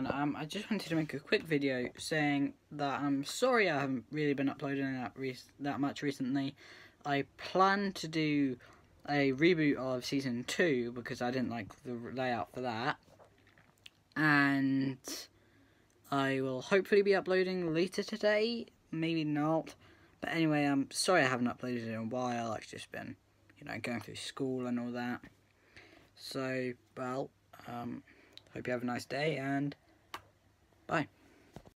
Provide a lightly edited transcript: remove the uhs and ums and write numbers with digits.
everyone. I just wanted to make a quick video saying that I'm sorry I haven't really been uploading that much recently. I plan to do a reboot of Season 2 because I didn't like the layout for that. And I will hopefully be uploading later today, maybe not. But anyway, I'm sorry I haven't uploaded in a while. I've just been, going through school and all that. So, well, hope you have a nice day, and bye.